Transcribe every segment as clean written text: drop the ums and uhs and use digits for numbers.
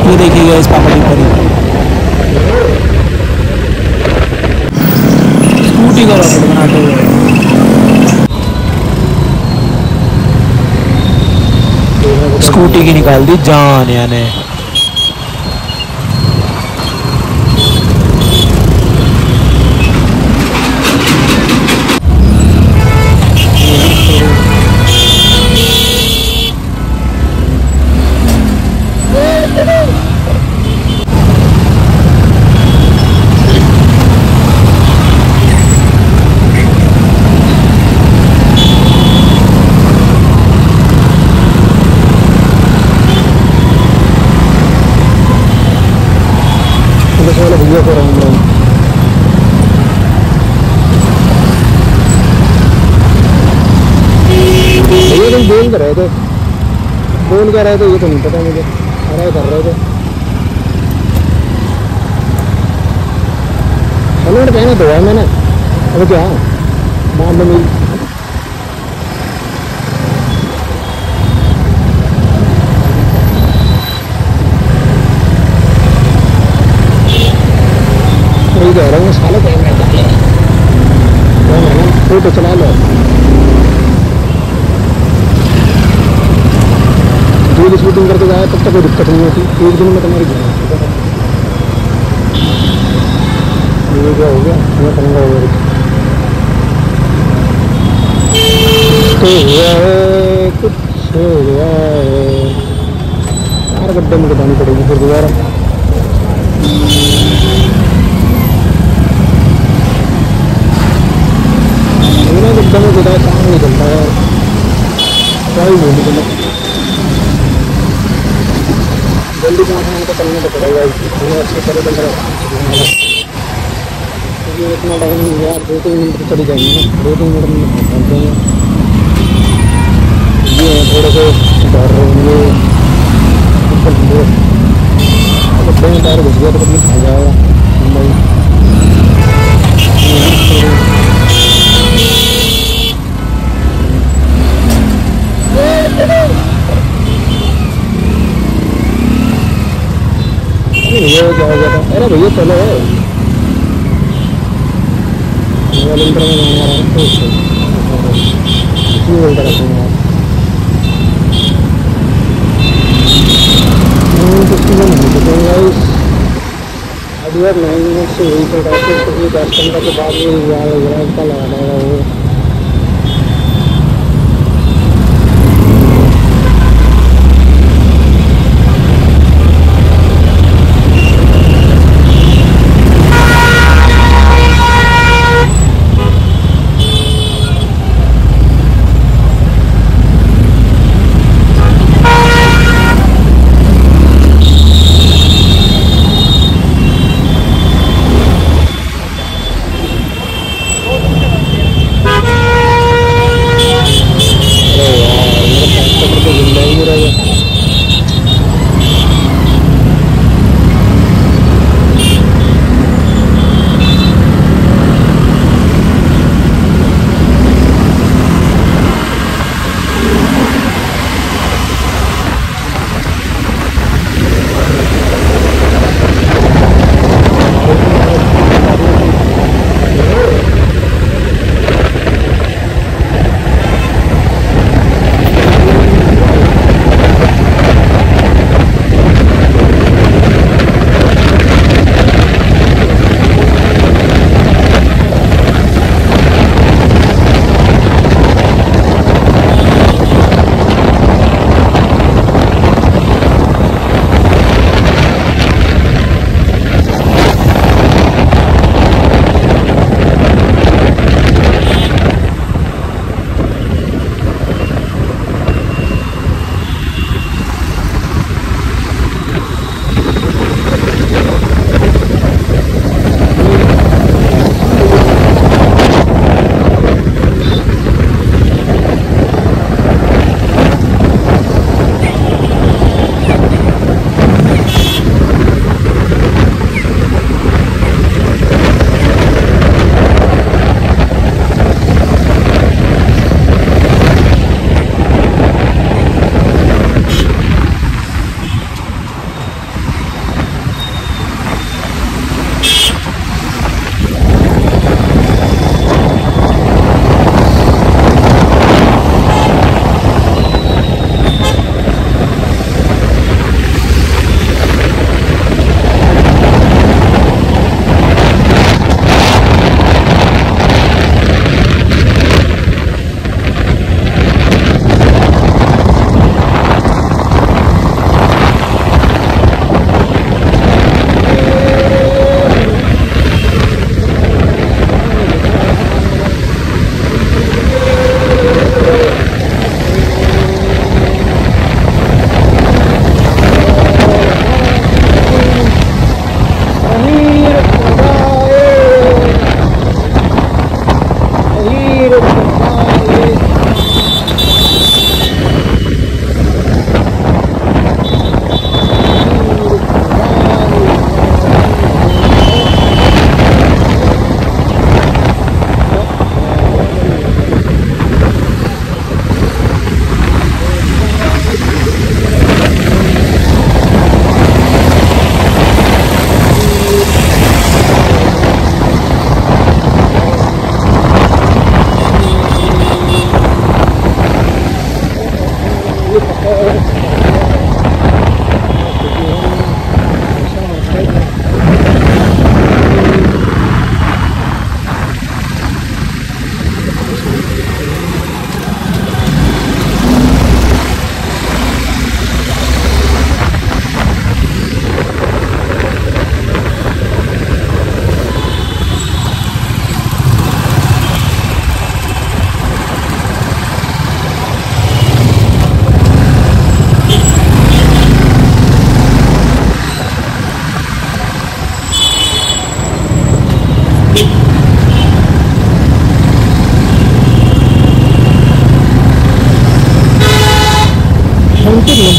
ये देखिएगा इस पापा की परी स्कूटी का रॉकेट बनाते हुए। स्कूटी की निकाल दी जान यानी। भैया को राम राम। भैया तुम बोल कर रहे थे, बोल कर रहे थे ये तो नहीं पता मुझे, अरे कर रहे थे हेलमेट पहना तो है मैंने। अब क्या मान लो मेरी कह रहा हूँ साले कैमरा डाले फोटो चला लो। जो शूटिंग करके जाए तब तक कोई दिक्कत नहीं होती, एक दिन में तुम्हारी ये क्या हो गया, ये पंगा हो गया तो हुआ है कुछ हो गया है। चार गड्ढे में बतानी पड़ेगी फिर दोबारा। एकदम बता काम नहीं चलता है, क्या ही बोलूं तुम्हें। जल्दी पहुँचने को चलने तो पड़ेगा, अच्छे तरह चल रहा है। इतना टाइम नहीं गया, 2-3 मिनट तो चली जाएंगे ना, 2-3 मिनट में पहुँचते हैं। ये थोड़े से डर रहेंगे गड्ढे में टायर घुस गया तो कभी खा जाएगा भाई। भैया क्या हो गया था, अरे भैया चलो वालेंद्र में जाना रहा क्यों बोलता रहता हूँ यार। अब यार 9 मिनट से वही चल रहा है, तो 10-15 के बाद ये का लगा रहेगा वो।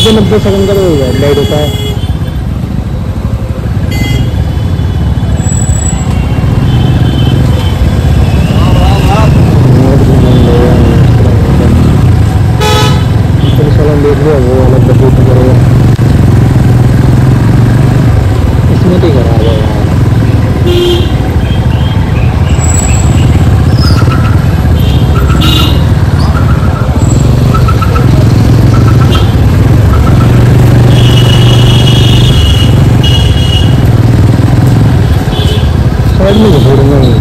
90 सेकंड का तो रेड लाइट होता है। देख लिया वो अलग बदल करेगा, इसमें तो करा गया साइड में घूमूंगा नहीं।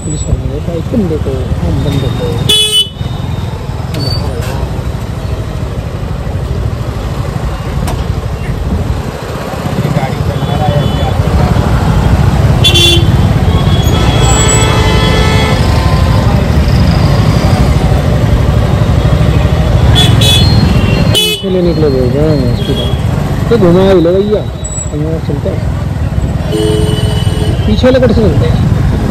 पुलिस वाले भाई तुम देखो हम बंदे को पीछे लेने के लिए बोल रहे हैं उसकी बात तो घुमा ही लो भैया हमारा चलता है पीछे लेकर से चलते हैं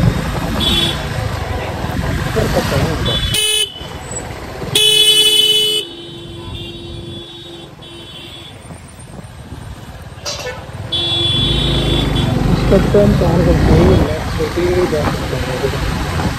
इसका तो हम पार करते हैं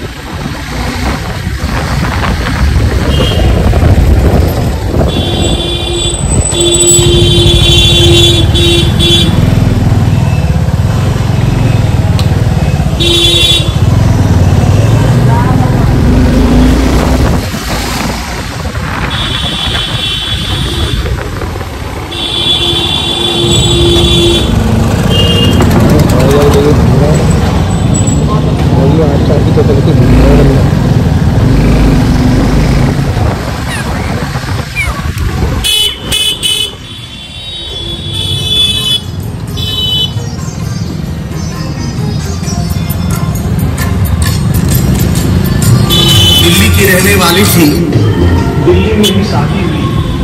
रहने वाली थी, दिल्ली में भी शादी हुई।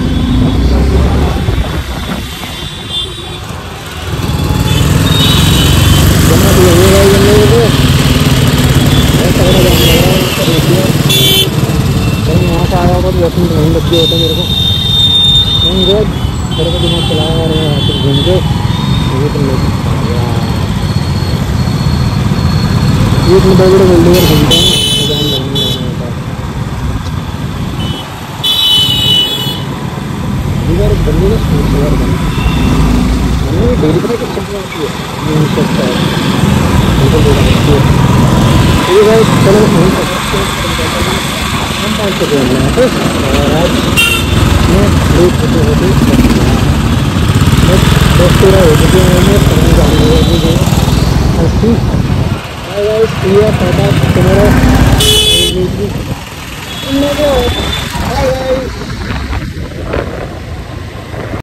यहाँ से आया होगा तो 10 मिनट नहीं लग गया होता मेरे को नहीं गए थोड़ा सा दिमाग चलाया और फिर घूम के एक में बड़े बड़े बिल्डिंग घूमते हैं इधर बंदी ना स्कूल यार बंदी डेली पर कुछ चलती आती है नहीं सकता है ये भाई चलो फोन कर हम पाँच से बोल रहे हैं और आज मैं लेट होते होते बस 10-13 हो चुके हैं मैं समझ जाने लगे और ठीक है गाइस ये पता तुम्हारा बाय गाइस।